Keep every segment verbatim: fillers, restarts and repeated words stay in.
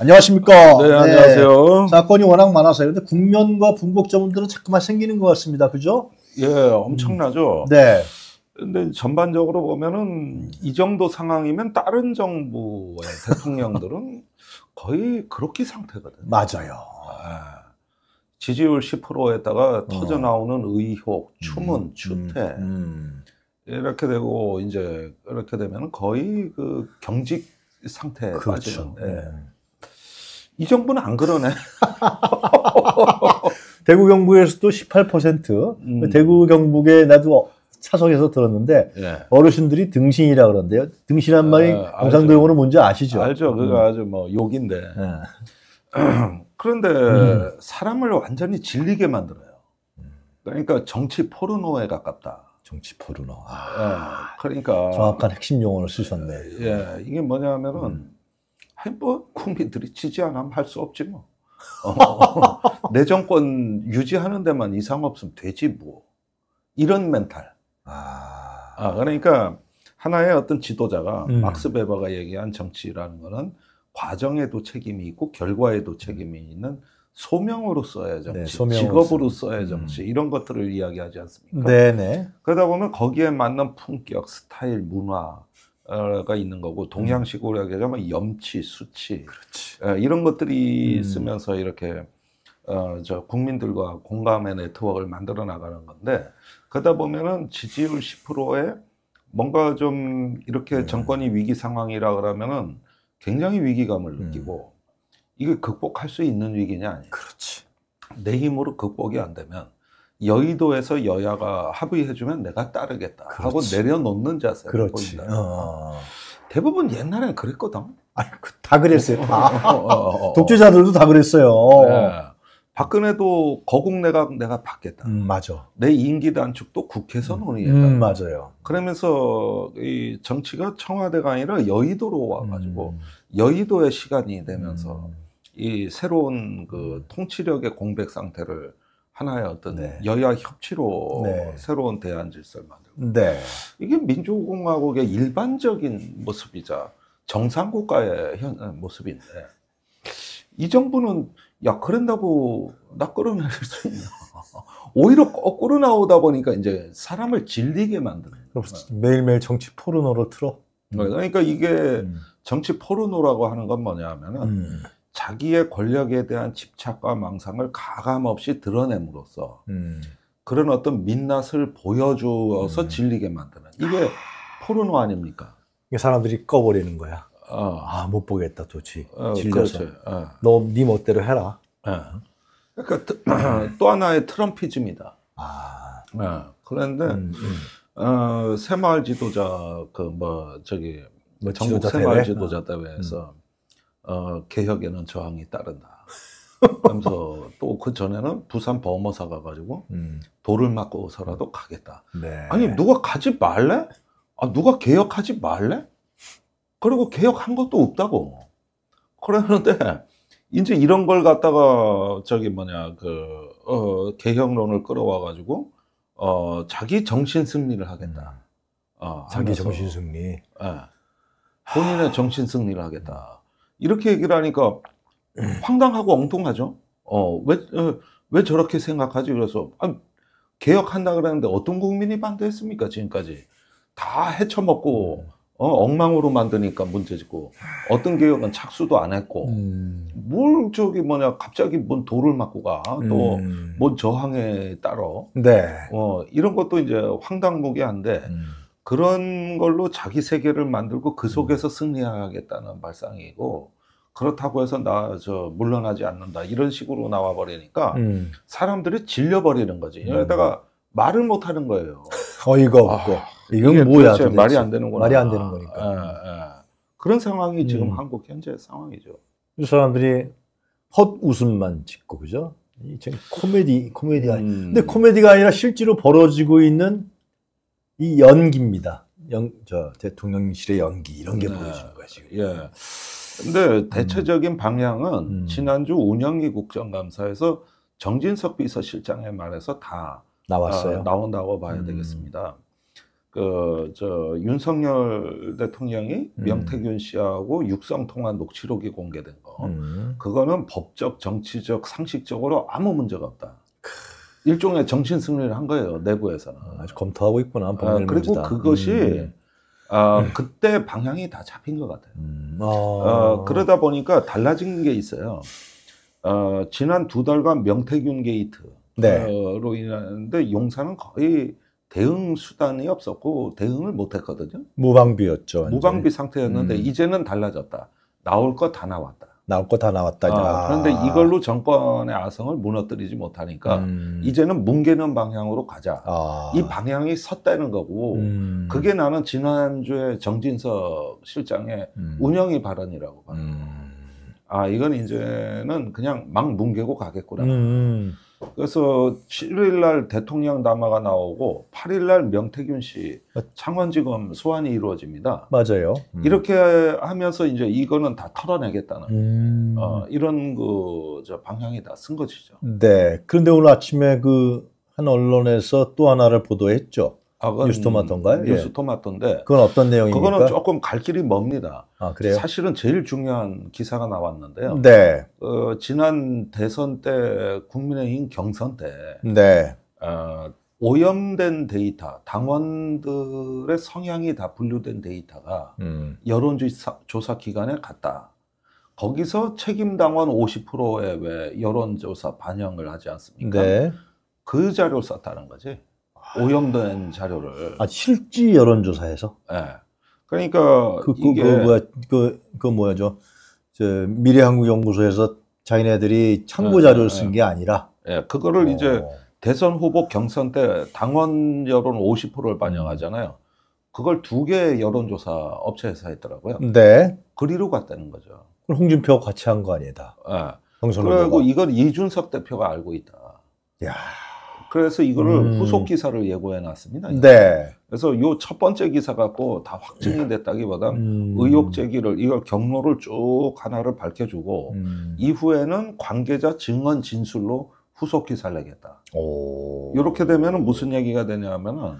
안녕하십니까. 네, 안녕하세요. 네, 사건이 워낙 많아서요. 근데 국면과 분곡점들은 자꾸만 생기는 것 같습니다. 그죠? 예, 엄청나죠. 음, 네. 근데 전반적으로 보면은 이 정도 상황이면 다른 정부의 대통령들은 거의 그렇게 상태거든요. 맞아요. 아, 지지율 십 퍼센트에다가 어. 터져 나오는 의혹, 추문, 음, 추태 음, 음. 이렇게 되고 이제 이렇게 되면 거의 그 경직 상태에 그렇죠. 빠지는데 네. 이 정부는 안 그러네. 대구 경북에서도 십팔 퍼센트. 음. 대구 경북에 나도 차석에서 들었는데 예. 어르신들이 등신이라 그러는데요. 등신한 말이 아, 경상도용어로 뭔지 아시죠? 알죠. 그거 음. 아주 뭐 욕인데. 예. 그런데 음. 사람을 완전히 질리게 만들어요. 그러니까 정치 포르노에 가깝다. 정치 포르노. 아, 예. 그러니까 정확한 핵심 용어를 쓰셨네. 예, 이게 뭐냐면은 음. 아니 뭐 국민들이 지지 안 하면 할 수 없지 뭐. 어, 내 정권 유지하는 데만 이상 없으면 되지 뭐. 이런 멘탈. 아, 아 그러니까 하나의 어떤 지도자가 음. 막스 베버가 얘기한 정치라는 거는 과정에도 책임이 있고 결과에도 책임이 있는 소명으로서의 정치, 네, 소명으로서. 직업으로서의 정치 음. 이런 것들을 이야기하지 않습니까? 네네. 그러다 보면 거기에 맞는 품격, 스타일, 문화가 있는 거고 동양식으로 얘기하자면 염치, 수치 그렇지. 이런 것들이 음. 있으면서 이렇게 어, 저 국민들과 공감의 네트워크를 만들어 나가는 건데 그러다 보면은 지지율 십 퍼센트에 뭔가 좀 이렇게 음. 정권이 위기 상황이라 그러면은 굉장히 위기감을 느끼고 음. 이게 극복할 수 있는 위기냐 아니야. 그렇지. 내 힘으로 극복이 안 되면 여의도에서 여야가 합의해주면 내가 따르겠다 그렇지. 하고 내려놓는 자세를 보인다. 어. 대부분 옛날에는 그랬거든. 아니, 다 그랬어요. 다. 어, 어, 어. 독재자들도 다 그랬어요. 네. 박근혜도 거국 내각 내가 받겠다. 음, 맞아. 내 임기 단축도 국회에서 논의했다. 음, 맞아요. 그러면서 이 정치가 청와대가 아니라 여의도로 와가지고 음. 여의도의 시간이 되면서 음. 이 새로운 그 통치력의 공백 상태를 하나의 어떤 네. 여야 협치로 네. 새로운 대안 질서를 만들고 네. 이게 민주공화국의 일반적인 모습이자 정상국가의 현, 모습인데 이 정부는 야 그런다고 나 끌어내릴 수 있나 오히려 거꾸로 나오다 보니까 이제 사람을 질리게 만드는 매일매일 정치 포르노로 틀어. 그러니까 이게 음. 정치 포르노라고 하는 건 뭐냐면은 음. 자기의 권력에 대한 집착과 망상을 가감없이 드러냄으로써 음. 그런 어떤 민낯을 보여주어서 음. 질리게 만드는 이게 포르노 아닙니까? 이게 사람들이 꺼버리는 거야. 어. 아, 못 보겠다, 도대체. 어, 질려서. 어. 너, 네 멋대로 해라. 어. 그러니까 또 하나의 트럼피즘이다. 아. 어. 그런데 음, 음. 어, 새마을 지도자 그 뭐 저기 뭐 전국 지도자 새마을 대회? 지도자 대회에서 음. 어, 개혁에는 저항이 따른다. 그러면서 또 그 전에는 부산 범어사 가가지고 음. 돌을 맞고서라도 가겠다. 네. 아니 누가 가지 말래? 아 누가 개혁하지 말래? 그리고 개혁한 것도 없다고. 그러는데 이제 이런 걸 갖다가 저기 뭐냐 그 어, 개혁론을 끌어와가지고 어, 자기 정신 승리를 하겠다. 어, 자기 하면서, 정신 승리. 예. 본인의 정신 승리를 하겠다. 이렇게 얘기를 하니까 황당하고 엉뚱하죠. 어, 왜, 어, 왜 저렇게 생각하지? 그래서 아, 개혁한다 그랬는데 어떤 국민이 반대했습니까? 지금까지 다 헤쳐먹고 어, 엉망으로 만드니까 문제지고 어떤 개혁은 착수도 안 했고 음. 뭘 저기 뭐냐 갑자기 뭔 돌을 맞고 가 또 뭔 음. 저항에 따라 네. 어, 이런 것도 이제 황당무계한데 음. 그런 걸로 자기 세계를 만들고 그 속에서 음. 승리하겠다는 발상이고 그렇다고 해서 나 저 물러나지 않는다 이런 식으로 나와 버리니까 음. 사람들이 질려버리는 거지. 여기다가 음. 말을 못 하는 거예요. 어이가 없고 아, 이건 뭐야 도대체. 말이 안 되는구나. 말이 안 되는 거니까. 아, 아. 그런 상황이 지금 음. 한국 현재 상황이죠. 이 사람들이 헛 웃음만 짓고 그죠? 이 코미디 코미디 아니. 음. 근데 코미디가 아니라 실제로 벌어지고 있는 이 연기입니다. 연, 저 대통령실의 연기 이런 게 네. 보여지는 거야 지금. 예. 근데 대체적인 음. 방향은 음. 지난주 운영위 국정감사에서 정진석 비서실장의 말에서 다 나왔어요. 어, 나온다고 봐야 음. 되겠습니다. 그, 저, 윤석열 대통령이 음. 명태균 씨하고 육성통화 녹취록이 공개된 거. 음. 그거는 법적, 정치적, 상식적으로 아무 문제가 없다. 일종의 정신 승리를 한 거예요, 내부에서는. 아주 검토하고 있구나. 아, 그리고 문제다. 그것이, 음. 아, 그때 방향이 다 잡힌 것 같아요. 음. 아. 어, 그러다 보니까 달라진 게 있어요. 어, 지난 두 달간 명태균 게이트로 네. 인하는데 용산은 거의 대응 수단이 없었고 대응을 못했거든요. 무방비였죠. 완전히. 무방비 상태였는데 음. 이제는 달라졌다. 나올 거 다 나왔다. 나올 거 다 나왔다. 아, 그런데 이걸로 정권의 아성을 무너뜨리지 못하니까 음. 이제는 뭉개는 방향으로 가자. 아. 이 방향이 섰다는 거고 음. 그게 나는 지난주에 정진석 실장의 음. 운영위 발언이라고 봐요. 음. 아, 이건 이제는 그냥 막 뭉개고 가겠구나. 음. 그래서 칠 일 날 대통령 담화가 나오고 팔 일 날 명태균 씨 창원지검 소환이 이루어집니다. 맞아요. 음. 이렇게 하면서 이제 이거는 다 털어내겠다는 음. 어, 이런 그 저 방향이 다 쓴 것이죠. 네. 그런데 오늘 아침에 그 한 언론에서 또 하나를 보도했죠. 아, 그건 뉴스토마토인가요? 뉴스토마토인데 그건 어떤 내용입니까? 그거는 조금 갈 길이 멉니다. 아, 그래요? 사실은 제일 중요한 기사가 나왔는데요. 네. 어, 지난 대선 때 국민의힘 경선 때 네. 어, 오염된 데이터, 당원들의 성향이 다 분류된 데이터가 음. 여론조사 조사 기관에 갔다. 거기서 책임 당원 오십 퍼센트의 왜 여론조사 반영을 하지 않습니까? 네. 그 자료를 썼다는 거지. 오염된 자료를. 아, 실지 여론조사에서? 예. 네. 그러니까 그, 그, 이게 그, 뭐야, 그, 그 뭐야, 저, 저, 미래한국연구소에서 자기네들이 참고 자료를 쓴 게 아니라. 예, 네. 그거를 어. 이제 대선 후보 경선 때 당원 여론 오십 퍼센트를 반영하잖아요. 그걸 두 개의 여론조사 업체에서 했더라고요. 네. 그리로 갔다는 거죠. 그럼 홍준표가 같이 한 거 아니다. 예. 경선 그리고 후보가. 이걸 이준석 대표가 알고 있다. 야. 그래서 이거를 음. 후속 기사를 예고해 놨습니다. 네. 그래서 요 첫 번째 기사 갖고 다 확증이 됐다기보다 음. 의혹 제기를 이걸 경로를 쭉 하나를 밝혀주고 음. 이후에는 관계자 증언 진술로 후속 기사를 내겠다. 오. 이렇게 되면은 무슨 얘기가 되냐면은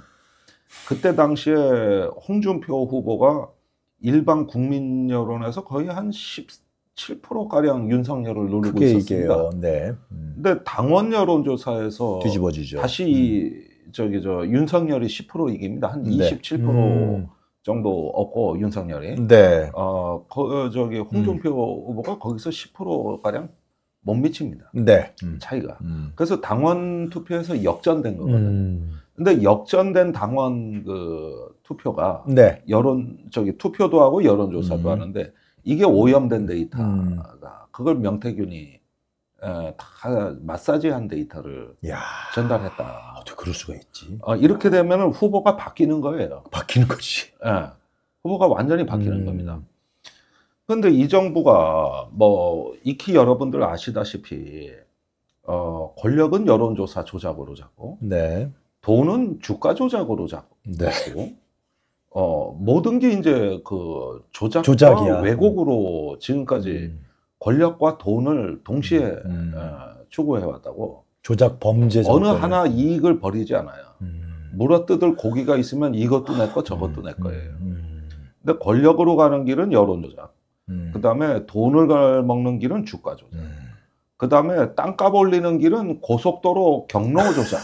그때 당시에 홍준표 후보가 일반 국민 여론에서 거의 한 십칠 퍼센트 가량 윤석열을 누르고 그게 있었습니다. 이게요. 네. 음. 근데 당원 여론조사에서 뒤집어지죠. 다시 음. 저기 저 윤석열이 십 퍼센트 이깁니다. 한 네. 이십칠 퍼센트 음. 정도 얻고 윤석열이 네. 어 거, 저기 홍준표 음. 후보가 거기서 십 퍼센트 가량 못 미칩니다. 네. 음. 차이가. 음. 그래서 당원 투표에서 역전된 거거든요. 음. 근데 역전된 당원 그 투표가 네. 여론 저기 투표도 하고 여론조사도 음. 하는데 이게 오염된 데이터가 음. 그걸 명태균이 에, 다 마사지한 데이터를 야. 전달했다. 어떻게 그럴 수가 있지? 어, 이렇게 되면 후보가 바뀌는 거예요. 바뀌는 거지. 예. 후보가 완전히 바뀌는 음. 겁니다. 그런데 이 정부가 뭐 익히 여러분들 아시다시피 어, 권력은 여론조사 조작으로 잡고 네. 돈은 주가 조작으로 잡고 네. 어, 모든 게 이제 그 조작과 조작이야. 왜곡으로 지금까지 음. 권력과 돈을 동시에 음. 어, 추구해왔다고. 조작 범죄 어느 정권을. 하나 이익을 버리지 않아요. 음. 물어뜯을 고기가 있으면 이것도 내 거 저것도 음. 내 거예요. 음. 근데 권력으로 가는 길은 여론조작. 음. 그 다음에 돈을 먹는 길은 주가 조작. 음. 그 다음에 땅값 올리는 길은 고속도로 경로 조작.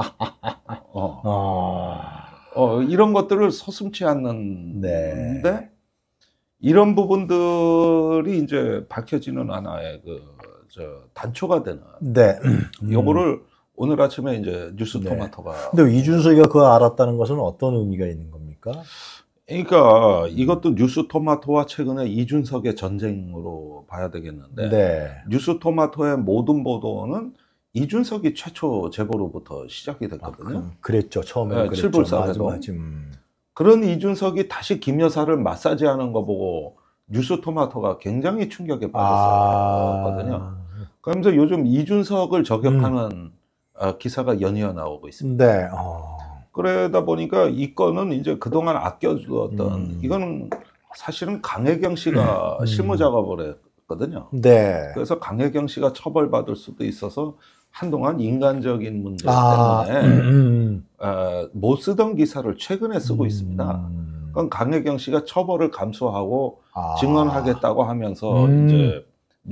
어. 아. 어, 이런 것들을 서슴지 않는데 네. 이런 부분들이 이제 밝혀지는 하나의 그 저 단초가 되는. 네. 요거를 오늘 아침에 이제 뉴스 네. 토마토가. 근데 이준석이가 그거 알았다는 것은 어떤 의미가 있는 겁니까? 그러니까 이것도 뉴스 토마토와 최근에 이준석의 전쟁으로 봐야 되겠는데. 네. 뉴스 토마토의 모든 보도는 이준석이 최초 제보로부터 시작이 됐거든요. 아, 그, 그랬죠. 처음에 네, 그랬죠. 칠불사대도. 맞아, 맞아. 음. 그런 이준석이 다시 김 여사를 마사지하는 거 보고 뉴스 토마토가 굉장히 충격에 빠졌었거든요. 아. 그러면서 요즘 이준석을 저격하는 음. 어, 기사가 연이어 나오고 있습니다. 네. 어. 그러다 보니까 이 건은 이제 그동안 아껴두었던 음. 이거는 사실은 강혜경 씨가 음. 실무 작업을 했거든요. 네. 그래서 강혜경 씨가 처벌받을 수도 있어서 한동안 인간적인 문제 아, 때문에 음, 어, 못 쓰던 기사를 최근에 쓰고 음, 있습니다. 그건 강혜경 씨가 처벌을 감수하고 아, 증언하겠다고 하면서 음, 이제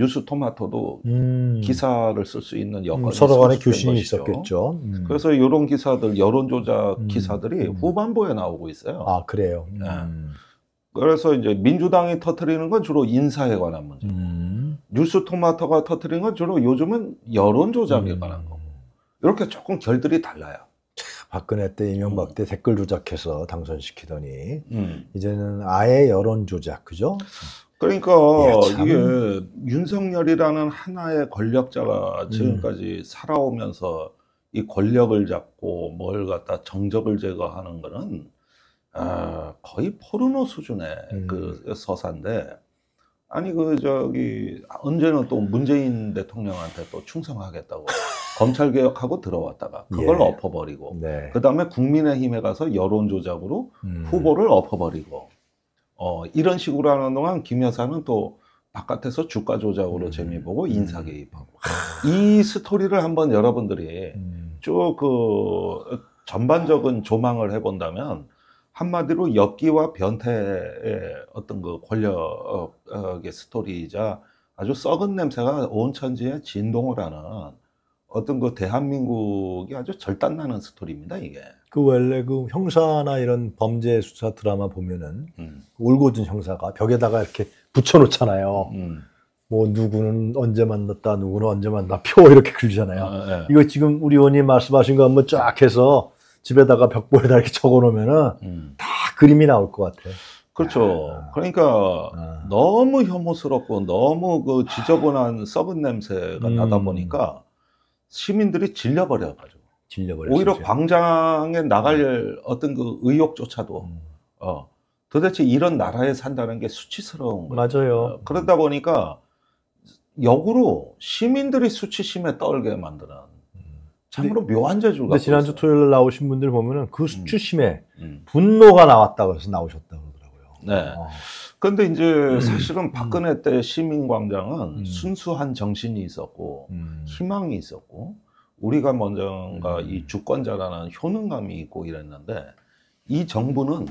뉴스토마토도 음, 기사를 쓸 수 있는 음, 여건이 서로 간에 성숙된 교신이 것이죠. 있었겠죠. 음, 그래서 이런 기사들, 여론조작 음, 기사들이 음. 후반부에 나오고 있어요. 아, 그래요. 예. 음, 그래서 이제 민주당이 터뜨리는 건 주로 인사에 관한 문제. 음, 뉴스토마토가 터뜨리는 건 주로 요즘은 여론조작에 관한 음. 거고. 이렇게 조금 결들이 달라요. 박근혜 때, 이명박 음. 때 댓글 조작해서 당선시키더니 음. 이제는 아예 여론 조작, 그죠? 그러니까 야, 참. 이게 윤석열이라는 하나의 권력자가 음. 지금까지 살아오면서 이 권력을 잡고 뭘 갖다 정적을 제거하는 거는 아, 거의 포르노 수준의 음. 그 서사인데, 아니 그 저기 언제는 또 문재인 대통령한테 또 충성하겠다고 검찰 개혁하고 들어왔다가 그걸 예. 엎어버리고 네. 그 다음에 국민의힘에 가서 여론 조작으로 음. 후보를 엎어버리고 어, 이런 식으로 하는 동안 김 여사는 또 바깥에서 주가 조작으로 음. 재미 보고 음. 인사 개입하고 이 스토리를 한번 여러분들이 음. 쭉 그 전반적인 조망을 해본다면 한마디로 엽기와 변태의 어떤 그 권력의 스토리이자 아주 썩은 냄새가 온 천지에 진동을 하는 어떤 그 대한민국이 아주 절단나는 스토리입니다, 이게. 그 원래 그 형사나 이런 범죄 수사 드라마 보면은 음. 울고든 형사가 벽에다가 이렇게 붙여놓잖아요. 음. 뭐 누구는 언제 만났다, 누구는 언제 만났다, 표 이렇게 그리잖아요. 아, 네. 이거 지금 우리 의원님 말씀하신 거 한번 쫙 해서 집에다가 벽보에다 이렇게 적어놓으면은 음. 다 그림이 나올 것 같아. 그렇죠. 아. 그러니까 아. 너무 혐오스럽고 너무 그 지저분한 썩은 냄새가 음. 나다 보니까 시민들이 질려버려가지고 질려버렸어요. 오히려 지금. 광장에 나갈 어떤 그 의욕조차도 음. 어, 도대체 이런 나라에 산다는 게 수치스러운 거예요. 맞아요. 어, 그러다 보니까 역으로 시민들이 수치심에 떨게 만드는 참으로 묘한 재주가. 근데 지난주 토요일 나오신 분들 보면은 그 수치심에 음. 분노가 나왔다고 해서 나오셨다고 그러더라고요. 네. 어. 근데 이제 사실은 박근혜 때 시민광장은 음. 순수한 정신이 있었고 음. 희망이 있었고 우리가 먼저가 음. 이 주권자라는 효능감이 있고 이랬는데 이 정부는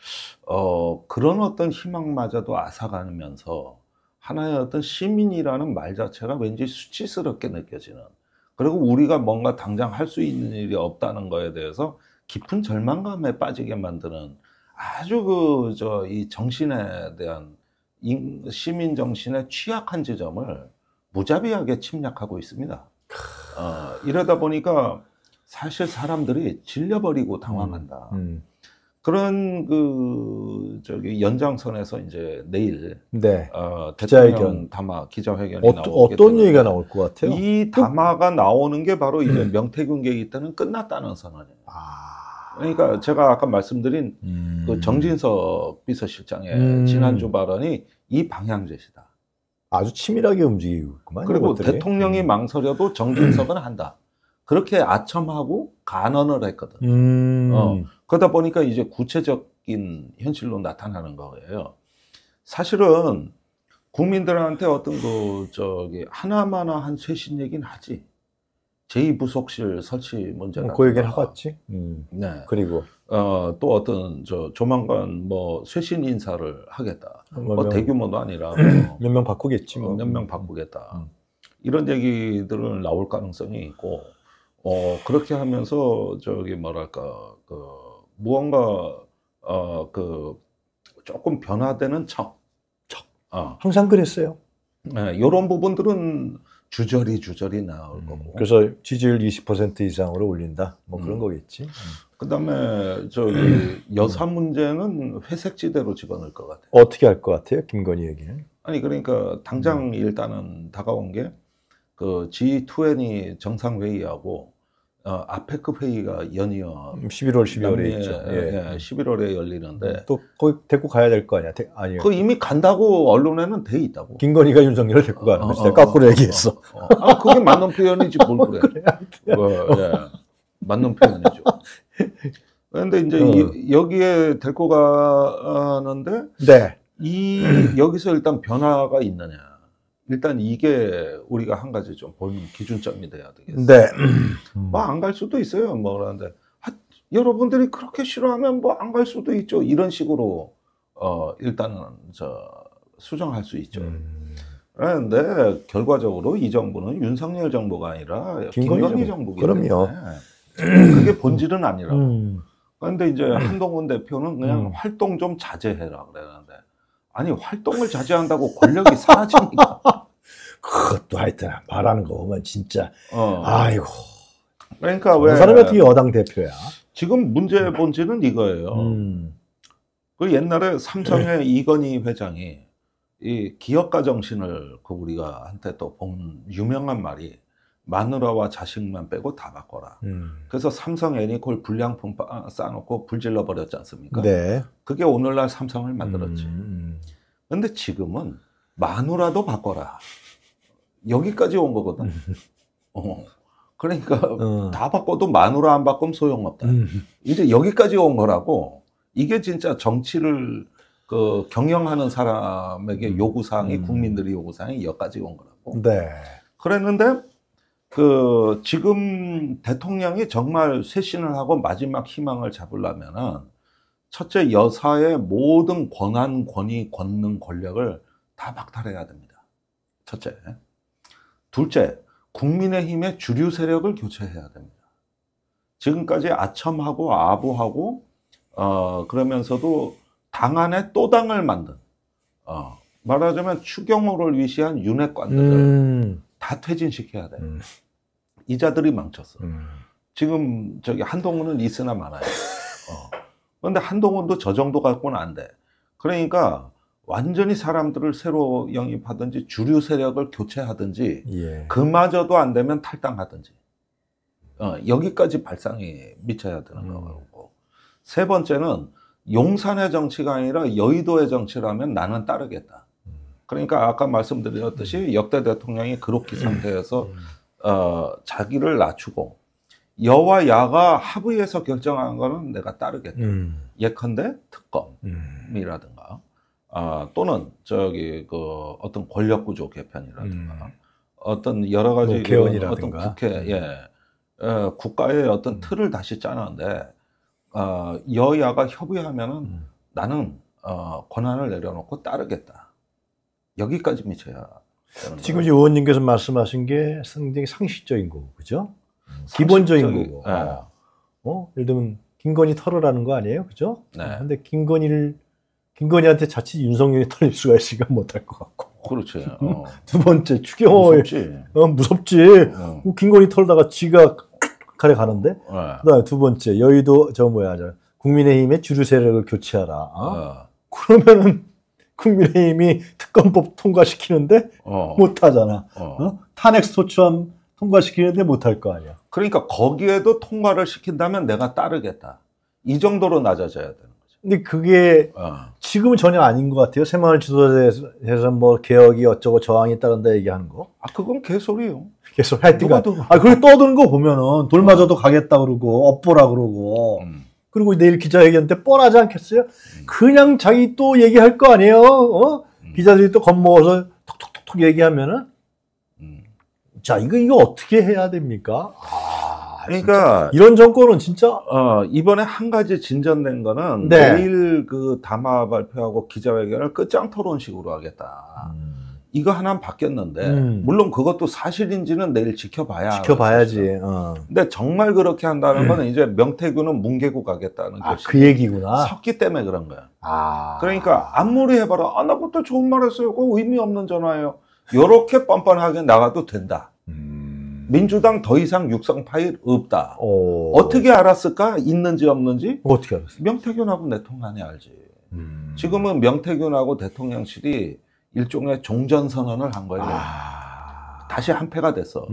어, 그런 어떤 희망마저도 앗아가면서 하나의 어떤 시민이라는 말 자체가 왠지 수치스럽게 느껴지는, 그리고 우리가 뭔가 당장 할 수 있는 일이 없다는 거에 대해서 깊은 절망감에 빠지게 만드는 아주 그 저 이 정신에 대한 인, 시민 정신의 취약한 지점을 무자비하게 침략하고 있습니다. 어, 이러다 보니까 사실 사람들이 질려버리고 당황한다. 음. 음. 그런 그 저기 연장선에서 이제 내일 네. 어, 기자회견. 대통령 담화 기자회견이 어, 나오게 어떤 되는데 얘기가 나올 것 같아요? 이 담화가 나오는 게 바로 이제 명태균 계획 때는 끝났다는 선언이에요. 아. 그러니까 제가 아까 말씀드린 음. 그 정진석 비서실장의 음. 지난주 발언이 이 방향 제시다. 아주 치밀하게 움직이고 있구만. 그리고 이것들이. 대통령이 음. 망설여도 정진석은 한다. 그렇게 아첨하고 간언을 했거든. 음. 어, 그러다 보니까 이제 구체적인 현실로 나타나는 거예요. 사실은 국민들한테 어떤 그 저기 하나마나 한 쇄신 얘기는 하지. 제이 부속실 설치 문제라든가. 그 얘기는 하겠지. 음. 네. 그리고 어, 또 어떤 저 조만간 뭐 쇄신 인사를 하겠다. 뭐 뭐 명- 대규모도 아니라 뭐 몇 명 바꾸겠지. 뭐. 몇 명 음. 바꾸겠다. 음. 이런 얘기들은 나올 가능성이 있고, 어, 그렇게 하면서 저기 뭐랄까 그 무언가 어, 그 조금 변화되는 척. 척. 어. 항상 그랬어요. 네, 이런 부분들은 주저리 주저리 나올 음. 거고. 그래서 지지율 이십 퍼센트 이상으로 올린다. 뭐 그런 음. 거겠지. 음. 그다음에 저기 여사 문제는 회색지대로 집어넣을 것 같아요. 어떻게 할 것 같아요, 김건희 얘기는? 아니 그러니까 당장 음. 일단은 다가온 게 그 지 이십 정상회의하고 어, 아페크 회의가 연이어 십일월, 십이월에 남미에, 있죠. 예, 십일월에 열리는데 또 거기 데리고 가야 될 거 아니야? 데, 아니요. 그 이미 간다고 언론에는 돼 있다고. 김건희가 윤석열을 데리고 가는 거지. 내가 거꾸로 얘기했어. 어, 어. 아 그게 맞는 표현이지 뭘 그래. 그래. 뭐, 예, 맞는 표현이죠. 그런데 이제 어. 이, 여기에 데리고 가는데 네. 이 여기서 일단 변화가 있느냐. 일단 이게 우리가 한 가지 좀 보는 기준점이 돼야 되겠어요. 네. 뭐 안 갈 수도 있어요. 뭐 그런데 하, 여러분들이 그렇게 싫어하면 뭐 안 갈 수도 있죠. 이런 식으로 어 일단은 저 수정할 수 있죠. 음. 그런데 결과적으로 이 정부는 윤석열 정부가 아니라 김건희 김건희 정부. 정부이기 그럼요. 때문에 그게 본질은 아니라고. 음. 그런데 이제 한동훈 대표는 그냥 음. 활동 좀 자제해라 그러는데 아니 활동을 자제한다고 권력이 사라집니까? 그것도 하여튼 말하는 거 보면 진짜 어. 아이고. 그러니까 왜 왜 사람이 어떻게 여당 대표야? 지금 문제의 본질은 이거예요. 음. 그 옛날에 삼성의 이건희 회장이 이 기업가 정신을 그 우리가 한때 또 본 유명한 말이 마누라와 자식만 빼고 다 바꿔라. 음. 그래서 삼성 애니콜 불량품 쌓아놓고 불질러 버렸지 않습니까? 네. 그게 오늘날 삼성을 만들었지. 음. 근데 지금은 마누라도 바꿔라. 여기까지 온 거거든. 어. 그러니까 어. 다 바꿔도 마누라 안 바꾸면 소용없다. 음. 이제 여기까지 온 거라고. 이게 진짜 정치를 그 경영하는 사람에게 요구사항이 음. 국민들이 요구사항이 여기까지 온 거라고. 네. 그랬는데 그 지금 대통령이 정말 쇄신을 하고 마지막 희망을 잡으려면은 첫째 여사의 모든 권한, 권위, 권능, 권력을 다 박탈해야 됩니다. 첫째. 둘째, 국민의힘의 주류 세력을 교체해야 됩니다. 지금까지 아첨하고 아부하고 어 그러면서도 당 안에 또 당을 만든 어 말하자면 추경호를 위시한 윤핵관들을 음. 다 퇴진시켜야 돼요. 음. 이자들이 망쳤어. 음. 지금 저기 한동훈은 있으나 마나요. 어. 그런데 한동훈도 저 정도 갖고는 안 돼. 그러니까 완전히 사람들을 새로 영입하든지 주류 세력을 교체하든지 예. 그마저도 안 되면 탈당하든지 어, 여기까지 발상이 미쳐야 되는 음. 거고. 세 번째는 용산의 정치가 아니라 여의도의 정치라면 나는 따르겠다. 그러니까 아까 말씀드렸듯이 역대 대통령이 그렇게 상태에서 어, 자기를 낮추고 여와 야가 합의해서 결정한 거는 내가 따르겠다. 음. 예컨대 특검이라든가 아, 또는 저기 그 어떤 권력구조 개편이라든가 음. 어떤 여러 가지 뭐 개헌이라든가. 어떤 국회 예 어, 국가의 어떤 틀을 다시 짜는데 어, 여야가 협의하면은 음. 나는 어, 권한을 내려놓고 따르겠다. 여기까지 미쳐야 되는 지금 거예요. 의원님께서 말씀하신 게 상당히 상식적인 거고, 그죠? 기본적인 상식적이- 거고. 예. 어. 어? 예를 들면 김건희 털으라는 거 아니에요, 그죠? 네. 근데 김건희를 김건희한테 자칫 윤석열이 털릴 수가 있으니까 못할 것 같고. 그렇지. 어. 두 번째 추경호에 무섭지. 어, 무섭지. 어. 김건희 털다가 지가 칼에 가는데. 예. 그다음에 두 번째 여의도 저 뭐야 저 국민의힘의 주류 세력을 교체하라. 어? 어. 그러면은 국민의힘이 특검법 통과시키는데 어. 못하잖아. 어. 어? 탄핵 소추안 통과시키는데 못할 거 아니야. 그러니까 거기에도 통과를 시킨다면 내가 따르겠다. 이 정도로 낮아져야 되는 거죠. 근데 그게 어. 지금은 전혀 아닌 것 같아요. 새마을 지도자에서 뭐 개혁이 어쩌고 저항이 따른다 얘기하는 거. 아 그건 개소리요. 계속 하여튼간. 누가 더- 아, 그걸 떠드는 거 보면은 돌마저도 가겠다 그러고 업보라 그러고. 음. 그리고 내일 기자회견 때 뻔하지 않겠어요? 그냥 자기 또 얘기할 거 아니에요? 어? 음. 기자들이 또 겁먹어서 톡톡톡톡 얘기하면은 음. 자, 이거 이거 어떻게 해야 됩니까? 아, 그러니까 진짜. 이런 정권은 진짜 어, 이번에 한 가지 진전된 거는 네. 내일 그 담화 발표하고 기자회견을 끝장 토론식으로 하겠다. 음, 이거 하나 바뀌었는데 음. 물론 그것도 사실인지는 내일 지켜봐야 지켜봐야지. 알겠어요. 어. 근데 정말 그렇게 한다는 거는 이제 명태균은 뭉개고 가겠다는 아, 것이 그 얘기구나. 섰기 때문에 그런 거야. 아. 그러니까 아무리 해봐라. 아, 나 그때 좋은 말 했어요. 그거 의미 없는 전화예요. 요렇게 뻔뻔하게 나가도 된다. 음. 민주당 더 이상 육성 파일 없다. 어. 어떻게 알았을까? 있는지 없는지? 어떻게 알았어? 명태균하고 대통령이 알지. 음. 지금은 명태균하고 대통령실이 일종의 종전선언을 한 거예요. 아. 다시 한패가 됐어.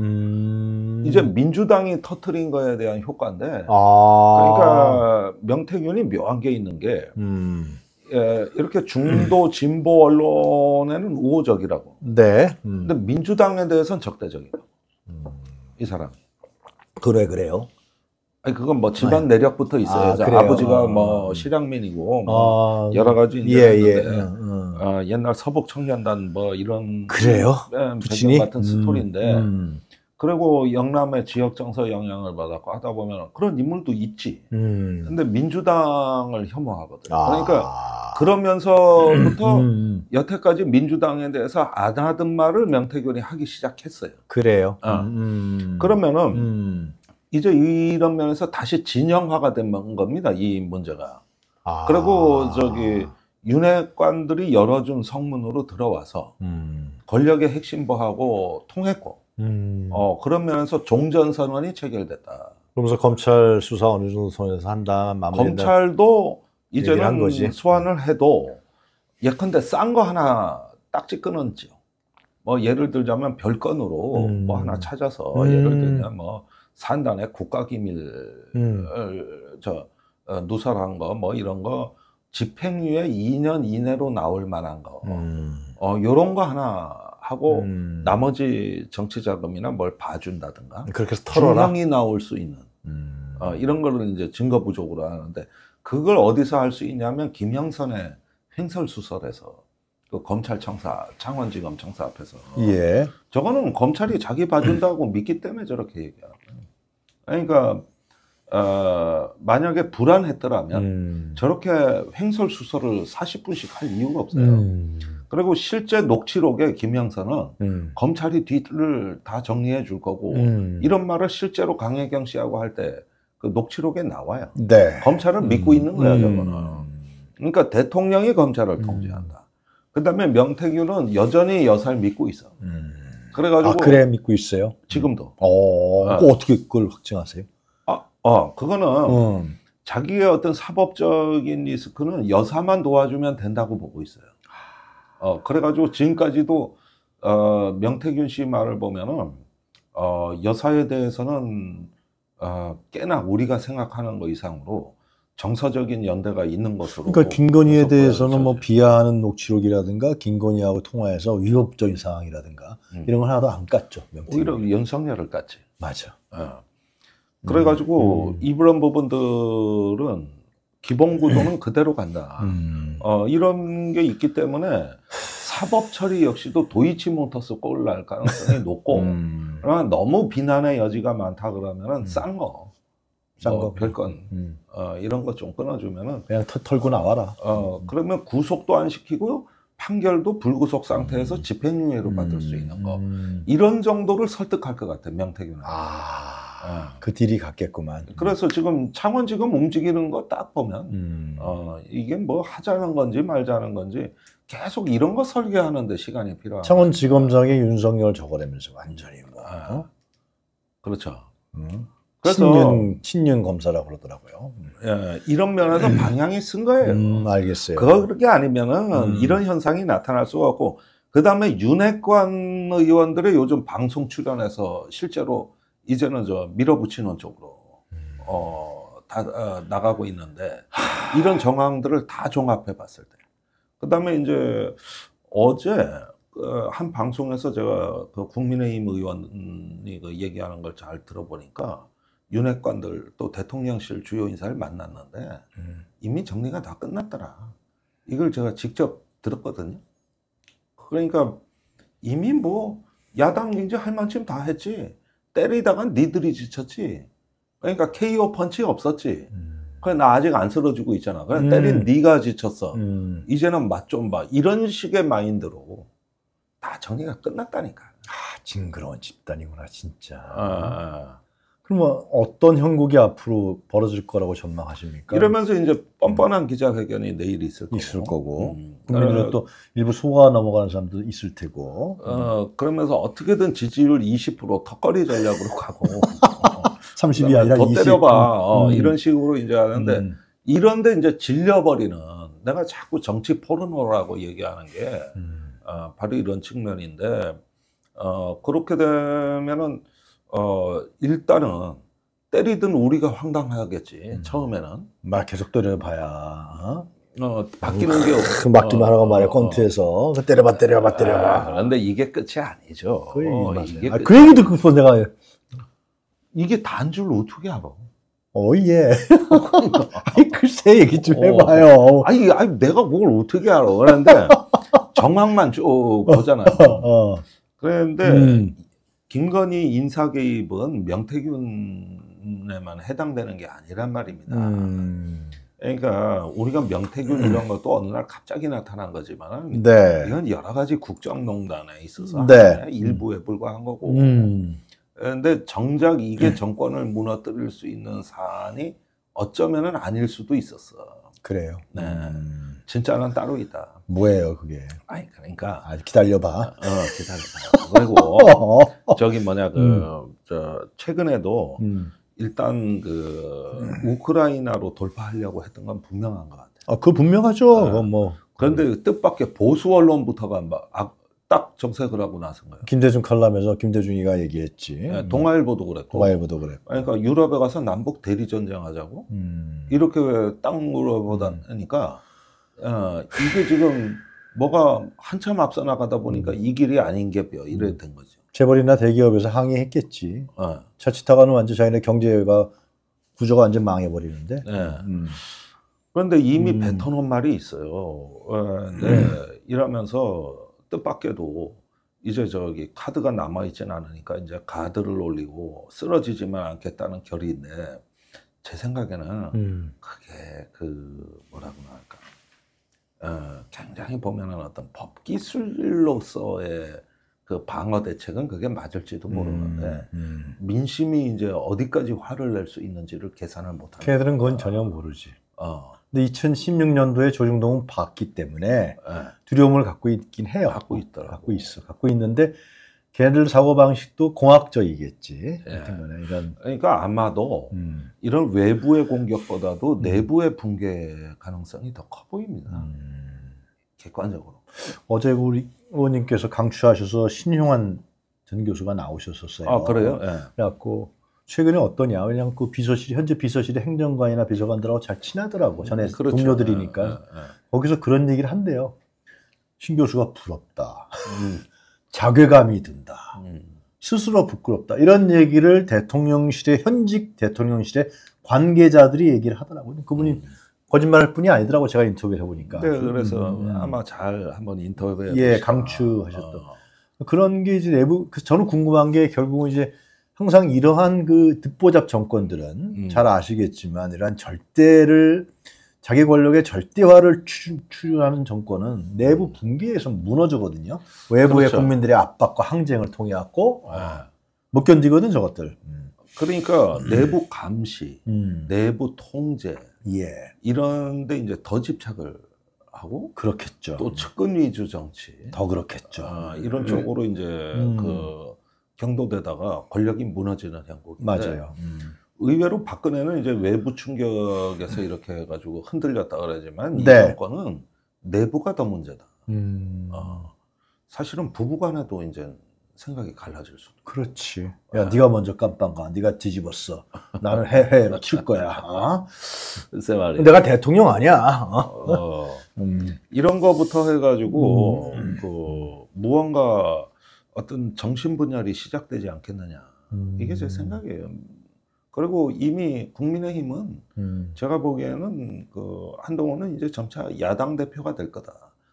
음. 이제 민주당이 터트린 거에 대한 효과인데 아. 그러니까 명태균이 묘한 게 있는 게 음. 예, 이렇게 중도 진보 언론에는 우호적이라고. 네. 음. 근데 민주당에 대해서는 적대적이라고. 음. 이 사람이. 그래 그래요. 아니, 그건 뭐 집안 내력부터 있어요. 아, 아버지가 어. 뭐 실향민이고 뭐 아, 여러 가지 예, 있는데 예. 음. 어, 옛날 서북 청년단 뭐 이런 그래요? 배경 같은 음, 스토리인데 음. 그리고 영남의 지역 정서 영향을 받았고 하다 보면 그런 인물도 있지. 음. 근데 민주당을 혐오하거든. 아. 그러니까 그러면서부터 음. 여태까지 민주당에 대해서 안 하던 말을 명태균이 하기 시작했어요. 그래요. 어. 음. 그러면은 음. 이제 이런 면에서 다시 진영화가 된 겁니다. 이 문제가. 아. 그리고 저기 윤핵관들이 열어준 성문으로 들어와서 음. 권력의 핵심부하고 통했고 음. 어, 그런 면에서 종전선언이 체결됐다. 그러면서 검찰 수사 어느 정도 선에서 한다. 검찰도 이제는 거지. 소환을 해도 예컨대 싼 거 하나 딱지 끊었지요. 뭐 예를 들자면 별건으로 음. 뭐 하나 찾아서 음. 예를 들면 뭐 산단의 국가기밀을 음. 저 어, 누설한 거 뭐 이런 거 집행유예 이 년 이내로 나올 만한 거 음. 어, 요런 거 하나 하고 음. 나머지 정치자금이나 뭘 봐준다든가 그렇게 해서 털어라. 중형이 나올 수 있는 음. 어, 이런 거를 이제 증거 부족으로 하는데 그걸 어디서 할 수 있냐면 김영선의 횡설수설에서 그 검찰청사 창원지검 청사 앞에서 예. 저거는 검찰이 자기 봐준다고 믿기 때문에 저렇게 얘기하는 거예요. 그러니까 어, 만약에 불안했더라면 음. 저렇게 횡설수설을 사십 분씩 할 이유가 없어요. 음. 그리고 실제 녹취록에 김영선은 음. 검찰이 뒤를 다 정리해 줄 거고 음. 이런 말을 실제로 강혜경 씨하고 할 때 그 녹취록에 나와요. 네. 검찰을 음. 믿고 있는 거야, 저거는. 그러니까 대통령이 검찰을 음. 통제한다. 그 다음에 명태균은 여전히 여사를 믿고 있어. 음. 그래가지고. 아, 그래 믿고 있어요? 지금도. 어, 어. 어떻게 그걸 확증하세요? 아, 어, 그거는 음. 자기의 어떤 사법적인 리스크는 여사만 도와주면 된다고 보고 있어요. 어, 그래가지고 지금까지도, 어, 명태균 씨 말을 보면은, 어, 여사에 대해서는, 어, 꽤나 우리가 생각하는 것 이상으로 정서적인 연대가 있는 것으로. 그러니까 김건희에 대해서는 뭐 비하하는 녹취록이라든가 김건희하고 통화해서 위협적인 상황이라든가 음. 이런 건 하나도 안 깠죠. 명태균. 오히려 윤석열을 깠지. 맞아. 어. 그래가지고, 음. 이런 부분들은 기본 구조는 그대로 간다. 음. 어, 이런 게 있기 때문에 사법 처리 역시도 도이치모터스 꼴 날 가능성이 높고, 음. 그러나 너무 비난의 여지가 많다 그러면은 음. 싼 거, 싼 뭐 거, 별건, 음. 어, 이런 거 좀 끊어주면은. 그냥 터, 털고 나와라. 어, 그러면 구속도 안 시키고, 판결도 불구속 상태에서 음. 집행유예로 받을 수 있는 거. 음. 이런 정도를 설득할 것 같아, 명태균은. 아. 아, 그 딜이 같겠구만. 그래서 지금 창원지검 움직이는 거 딱 보면 음. 어, 이게 뭐 하자는 건지 말자는 건지 계속 이런 거 설계하는데 시간이 필요하고. 창원지검장이 윤석열 저거라면서 완전히 뭐. 어? 그렇죠. 음. 그래서 친윤, 친윤 검사라고 그러더라고요. 예, 이런 면에서 음. 방향이 쓴 거예요. 음, 알겠어요. 그게 아니면은 음. 이런 현상이 나타날 수가 없고, 그 다음에 윤핵관 의원들의 요즘 방송 출연해서 실제로 이제는 저 밀어붙이는 쪽으로 음. 어, 다 어, 나가고 있는데 이런 정황들을 다 종합해 봤을 때, 그다음에 이제 어제 그 한 방송에서 제가 그 국민의힘 의원이 그 얘기하는 걸 잘 들어보니까 윤핵관들 또 대통령실 주요 인사를 만났는데 음. 이미 정리가 다 끝났더라. 이걸 제가 직접 들었거든요. 그러니까 이미 뭐 야당 이제 할 만큼 다 했지. 때리다가 니들이 지쳤지. 그러니까 케이오 펀치 없었지. 음. 그래 나 아직 안 쓰러지고 있잖아. 그래 음. 때린 네가 지쳤어. 음. 이제는 맛 좀 봐. 이런 식의 마인드로 다 정리가 끝났다니까. 아, 징그러운 집단이구나 진짜. 아. 그러면 어떤 형국이 앞으로 벌어질 거라고 전망하십니까? 이러면서 이제 뻔뻔한 음. 기자회견이 내일 있을 거고. 있을 거고. 음. 국민들은 또 일부 속아 넘어가는 사람도 있을 테고. 어, 그러면서 어떻게든 지지율 이십 퍼센트 턱걸이 전략으로 가고. 삼십이 아니라 더 이십. 때려봐. 어, 음. 이런 식으로 이제 하는데, 음. 이런데 이제 질려버리는, 내가 자꾸 정치 포르노라고 얘기하는 게, 음. 어, 바로 이런 측면인데, 어, 그렇게 되면은, 어, 일단은, 때리든 우리가 황당하겠지, 음. 처음에는. 말 계속 때려봐야, 어? 어, 바뀌는 게 없어. 맞기만 하라고 말해, 권투에서. 어. 때려봐, 때려봐, 때려봐. 아, 그런데 이게 끝이 아니죠. 그 얘기 어, 맞아요. 이게 아, 그 얘기 듣고 내가. 이게 단 줄 어떻게 알아? 어, 예. 아니, 글쎄 얘기 좀 해봐요. 어. 아니, 아니, 내가 그걸 어떻게 알아. 그런데 정황만 쭉 보잖아요. 어. 그런데 음. 김건희 인사 개입은 명태균에만 해당되는 게 아니란 말입니다. 음. 그러니까 우리가 명태균 이런 것도 어느 날 갑자기 나타난 거지만 네. 이건 여러 가지 국정농단에 있어서 네. 일부에 불과한 거고 음. 그런데 정작 이게 정권을 무너뜨릴 수 있는 사안이 어쩌면은 아닐 수도 있었어. 그래요. 네. 음. 진짜는 따로 있다. 뭐예요 그게? 아니 그러니까 아, 기다려봐. 어, 기다려봐. 그리고 저기 뭐냐 그 저 음. 최근에도 음. 일단 그 우크라이나로 돌파하려고 했던 건 분명한 것 같아요. 아, 그거 분명하죠. 네. 그건 뭐. 그런데 뜻밖의 보수 언론부터가 막 딱 정색을 하고 나선 거예요. 김대중 칼럼에서 김대중이가 얘기했지. 네, 동아일보도 그랬고. 동아일보도 그랬고. 그러니까 유럽에 가서 남북 대리 전쟁하자고 음. 이렇게 딱 물어보다니까 어, 이게 지금 뭐가 한참 앞서 나가다 보니까 이 길이 아닌 게 뼈 이래 된 거죠. 재벌이나 대기업에서 항의했겠지. 어. 자칫하가는 완전 자기네 경제가 구조가 완전 망해버리는데. 네. 음. 그런데 이미 음. 뱉어놓은 말이 있어요. 어, 네. 이러면서 뜻밖에도 이제 저기 카드가 남아있진 않으니까 이제 가드를 올리고 쓰러지지만 않겠다는 결의인데 제 생각에는 음. 그게 그 뭐라고 할까 어, 굉장히 보면은 어떤 법 기술로서의 그 방어 대책은 그게 맞을지도 모르는데 음. 음. 민심이 이제 어디까지 화를 낼 수 있는지를 계산을 못하는. 걔들은 그건 전혀 모르지. 어. 근데 이천십육 년도에 조중동은 봤기 때문에 네. 두려움을 갖고 있긴 해요. 갖고 있더라고. 갖고 있어. 갖고 있는데 걔들 사고 방식도 공학적이겠지. 네. 네. 이런. 그러니까 아마도 음. 이런 외부의 공격보다도 음. 내부의 붕괴 가능성이 더 커 보입니다. 음. 객관적으로. 어제 우리 의원님께서 강추하셔서 신용환 전 교수가 나오셨었어요. 아 그래요? 네. 그래갖고 최근에 어떠냐? 왜냐하면 그 비서실 현재 비서실의 행정관이나 비서관들하고 잘 친하더라고. 전에 그렇죠. 동료들이니까 네, 네, 네. 거기서 그런 얘기를 한대요. 신 교수가 부럽다. 음. 자괴감이 든다. 음. 스스로 부끄럽다. 이런 얘기를 대통령실의 현직 대통령실의 관계자들이 얘기를 하더라고요. 그분이 음. 거짓말할 뿐이 아니더라고. 제가 인터뷰를 해보니까. 네, 그래서 음. 아마 잘 한번 인터뷰해 예, 강추하셨던. 어. 그런 게 이제 내부. 저는 궁금한 게 결국은 이제 항상 이러한 그 듣보잡 정권들은 음. 잘 아시겠지만 이러한 절대를 자기 권력의 절대화를 추진하는 정권은 내부 붕괴에서 무너지거든요. 외부의 그렇죠. 국민들의 압박과 항쟁을 통해 갖고 네. 못 견디거든 저것들. 음. 그러니까 내부 감시, 음. 내부 통제 예. 이런데 이제 더 집착을 하고 그렇겠죠. 또 측근 위주 정치 더 그렇겠죠. 아, 이런 쪽으로 이제 음. 그 경도되다가 권력이 무너지는 형국인데 맞아요. 음. 의외로 박근혜는 이제 외부 충격에서 이렇게 해가지고 흔들렸다 그러지만 이 네. 정권은 내부가 더 문제다. 음. 어, 사실은 부부간에도 이제 생각이 갈라질 수도. 그렇지. 야, 아. 네가 먼저 깜빵 가. 네가 뒤집었어. 나는 해해로 칠 거야. 어? 글쎄 말이야. 내가 대통령 아니야. 어? 어, 음. 이런 거부터 해가지고 음. 그 무언가 어떤 정신분열이 시작되지 않겠느냐. 음. 이게 제 생각이에요. 그리고 이미 국민의힘은 음. 제가 보기에는 그 한동훈은 이제 점차 야당 대표가 될 거다.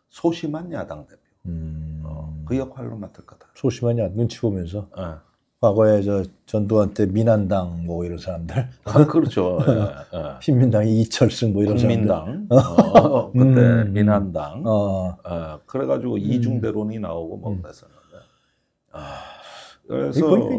소심한 야당 대표. 음. 어, 그 역할로 맡을 거다. 소심한 야 눈치 보면서. 네. 과거에 저 전두환 때 민한당 뭐 이런 사람들. 아, 그렇죠. 예, 예. 신민당이 이철승 뭐 이런 국민당, 어, 그때 음. 민한당. 어. 어, 그래가지고 음. 이중대론이 나오고 뭐 음. 그랬었는데. 아, 그래서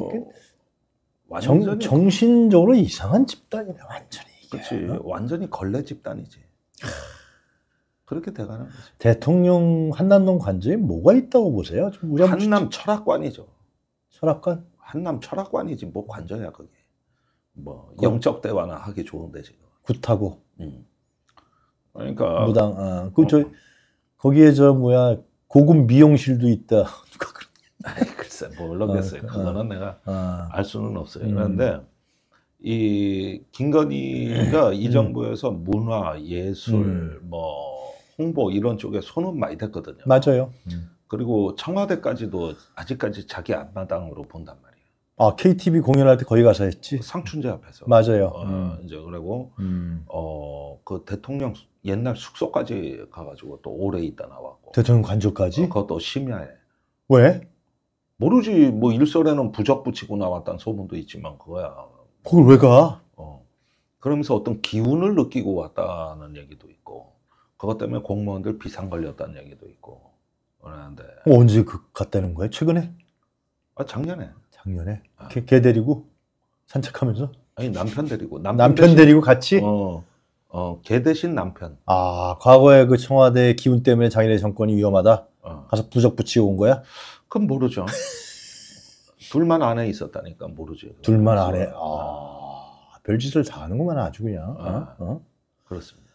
정, 완전히 정신적으로 이상한 집단이네 완전히. 이게. 그렇지. 완전히 걸레 집단이지. 그렇게 돼가는 거지. 대통령 한남동 관저에 뭐가 있다고 보세요? 좀 우리 한번 한남 철학관이죠. 철학관? 한남 철학관이지 뭐 관저야 그게. 뭐 그- 영적 대화나 하기 좋은데 지금. 굿하고 음. 그러니까 무당. 아, 그 저 거기에 저 뭐야 고급 미용실도 있다. 누가 그런? 아이, 글쎄 모르겠어요. 어, 그거는 어. 내가 아, 알 수는 없어요. 음. 그런데 이 김건희가 이 음. 정부에서 문화, 예술, 음. 뭐 홍보 이런 쪽에 손은 많이 댔거든요. 맞아요. 그리고 청와대까지도 아직까지 자기 앞마당으로 본단 말이에요. 아, 케이티비 공연할 때 거기 가서 했지? 상춘제 앞에서. 맞아요. 어, 음. 이제 그리고 음. 어, 그 대통령 옛날 숙소까지 가가지고 또 오래 있다 나왔고. 대통령 관저까지? 어, 그것도 심야에. 왜? 모르지. 뭐 일설에는 부적 붙이고 나왔다는 소문도 있지만 그거야. 거길 왜 가? 어. 그러면서 어떤 기운을 느끼고 왔다는 얘기도 있고, 그것 때문에 공무원들 비상 걸렸다는 얘기도 있고 그러는데. 어, 언제 그 갔다는 거야? 최근에? 아, 작년에. 작년에? 아. 걔, 걔 데리고 산책하면서? 아니, 남편 데리고. 남편, 남편 대신, 데리고 같이? 어, 어, 걔 대신 남편. 아, 과거에 그 청와대 기운 때문에 자기네 정권이 위험하다? 어. 가서 부적 붙이고 온 거야? 그건 모르죠. 둘만 안에 있었다니까 모르지. 둘만 안에? 아, 별짓을 다 하는구만 아주 그냥. 아. 어? 어? 그렇습니다.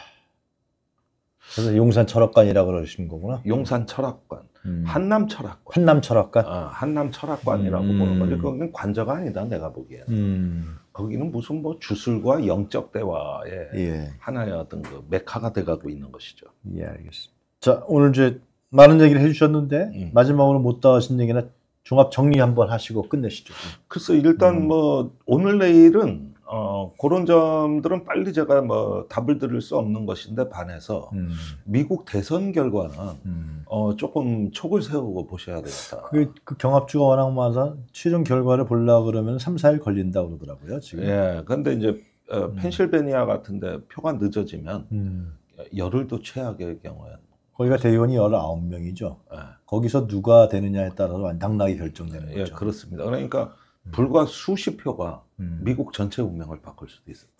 그래서 용산 철학관이라고 그러시는 거구나? 용산 철학관, 음. 한남 철학관. 한남 철학관? 어, 한남 철학관이라고 음. 보는 거지. 거기는 관저가 아니다, 내가 보기에는. 음. 거기는 무슨 뭐 주술과 영적 대화의 예. 하나의 어떤 그 메카가 돼가고 있는 것이죠. 예, 알겠습니다. 자, 오늘 이제 많은 얘기를 해주셨는데, 음. 마지막으로 못다 하신 얘기나 종합 정리 한번 하시고 끝내시죠. 글쎄, 일단 음. 뭐, 오늘 내일은, 어, 그런 점들은 빨리 제가 뭐 답을 드릴 수 없는 것인데 반해서 음. 미국 대선 결과는 음. 어, 조금 촉을 세우고 보셔야 되겠다. 그, 그 경합주가 워낙 많아서 최종 결과를 보려고 그러면 삼, 사일 걸린다고 그러더라고요, 지금. 예, 근데 이제 어, 음. 펜실베니아 같은데 표가 늦어지면 음. 열흘도 최악의 경우에. 거기가 대의원이 열아홉 명이죠. 예, 거기서 누가 되느냐에 따라서 완당하게 결정되는 예, 거죠. 그렇습니다. 그러니까 불과 수십 표가 음. 미국 전체 운명을 바꿀 수도 있어요.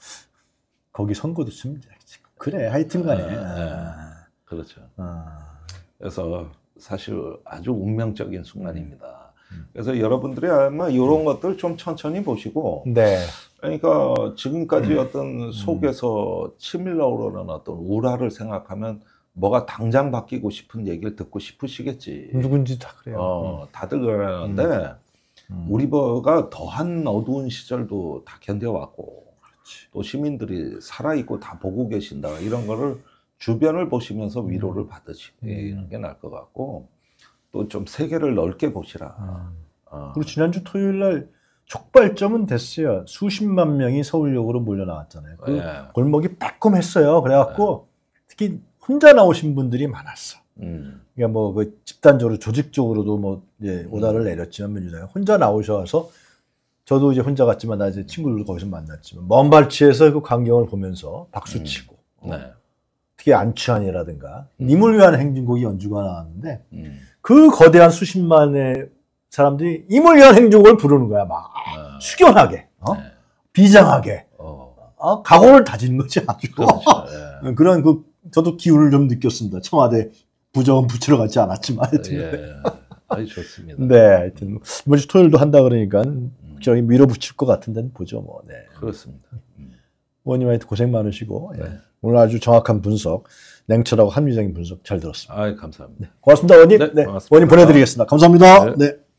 거기 선거도 좀 그래 하여튼 간에. 예, 예. 아. 그렇죠. 아. 그래서 사실 아주 운명적인 순간입니다. 음. 그래서 여러분들이 아마 이런 것들 좀 천천히 보시고, 네. 그러니까 지금까지 음. 어떤 속에서 치밀러 오르는 어떤 우라를 생각하면 뭐가 당장 바뀌고 싶은 얘기를 듣고 싶으시겠지. 누군지 다 그래요. 어, 다들 그러는데 음. 우리버가 더한 어두운 시절도 다 견뎌왔고, 그렇지. 또 시민들이 살아있고 다 보고 계신다 이런 거를 주변을 보시면서 위로를 받으시는 음. 게 나을 것 같고, 또 좀 세계를 넓게 보시라. 음. 어. 그리고 지난주 토요일 날 촉발점은 됐어요. 수십만 명이 서울역으로 몰려 나왔잖아요. 그 예. 골목이 빼꼼했어요. 그래갖고 특히 혼자 나오신 분들이 많았어. 음. 그러니까 뭐 그 집단적으로 조직적으로도 뭐 이제 오다를 내렸지만 민주당이 혼자 나오셔서 저도 이제 혼자 갔지만 나 이제 친구들도 거기서 만났지만 먼 발치에서 그 광경을 보면서 박수 치고 음. 네. 특히 안치환이라든가 님을 위한 행진곡이 연주가 나왔는데 음. 그 거대한 수십만의 사람들이 님을 위한 행진곡을 부르는 거야 막 아. 숙연하게 어? 네. 비장하게 어. 어? 각오를 다진 거지 아주 그렇죠. 예. 그런 그 저도 기운을 좀 느꼈습니다. 청와대 부정은 붙이러 가지 않았지만 하여튼 예. 아주 좋습니다. 네 하여튼 이번 주 토요일도 한다 그러니까 저기 밀어붙일 것 같은 데는 보죠 뭐. 네. 그렇습니다. 음. 의원님 하여튼 고생 많으시고 예. 네. 오늘 아주 정확한 분석 냉철하고 합리적인 분석 잘 들었습니다. 아, 감사합니다. 고맙습니다 의원님. 네, 네, 고맙습니다. 의원님 보내드리겠습니다. 감사합니다. 네. 네.